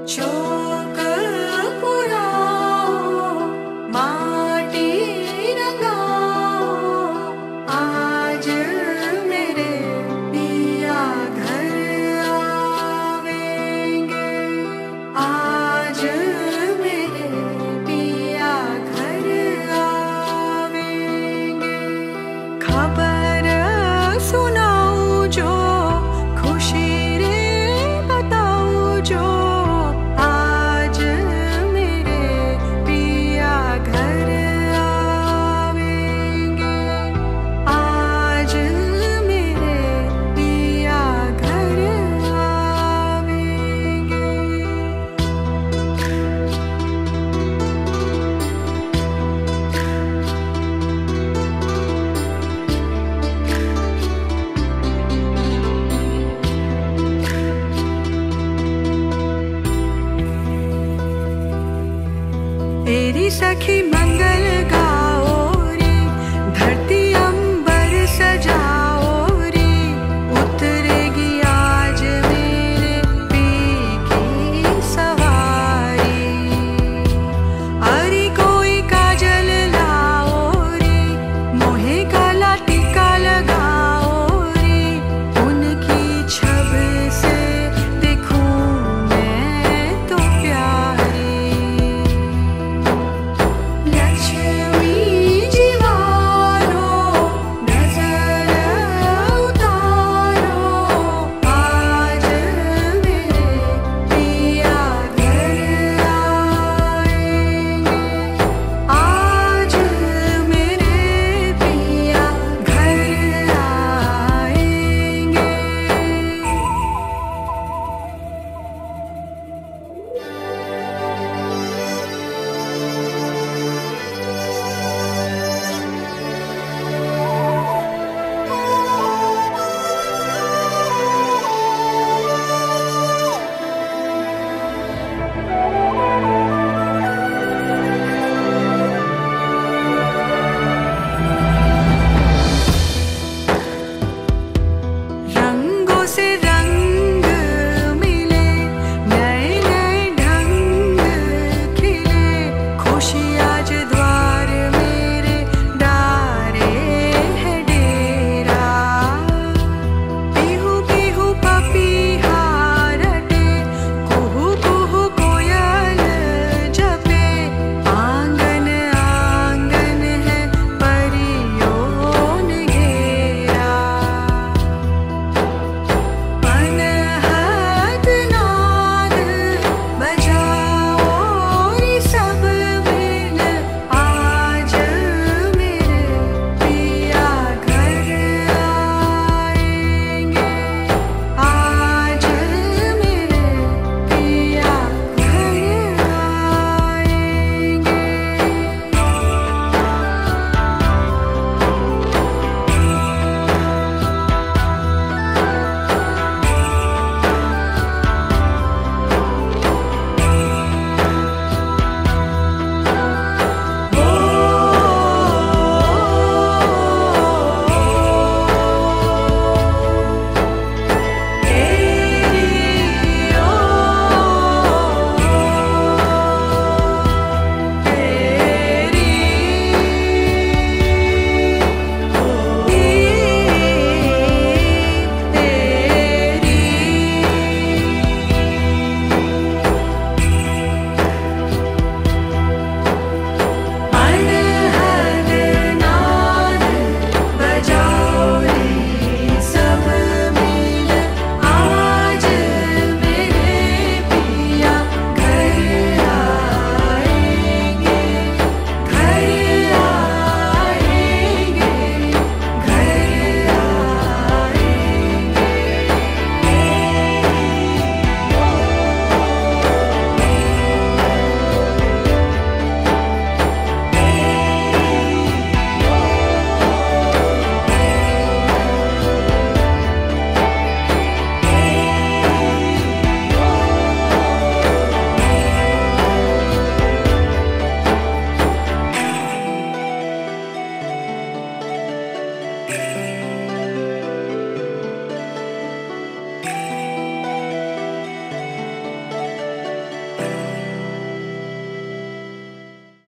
शोक पुराओ, माटी रंगाओ, आज मेरे पिया घर आवेंगे, आज मेरे पिया घर आवेंगे। खबर सुनाओ जो खुशी रे बताओ जो, आज मेरे पिया घर आवेंगे, आज मेरे पिया घर आवेंगे। तेरी सखी मंगल गाओ रे, धरती अंबर सजाओ रे, उतरेगी आज मेरे पी की सवारी। अरे कोई काजल लाओ रे, मोहे काला टीका लगाओ रे, उनकी छब से देखूं मैं तो प्यारी। लक्ष्मी जीवारो नजर उतारो, आज मेरे पिया घर आएंगे, आज मेरे पिया घर आएंगे। रंगों से रंग मिले, नए नए ढंग खिले, खुशी आज द्वार मेरे डारे है डेरा। पीहू पीहू पपीहा रटे, कुहू कुहू कोयल जपे, आंगन आंगन है परियों ने घेरा। अनहद नाद बजाओ रे सब मिल, आज मेरे पिया घर आएंगे, आज मेरे पिया घर आएंगे। अनहद नाद बजाओ रे सब मिल, आज मेरे पिया घर आएंगे, घर आएंगे, घर आएंगे।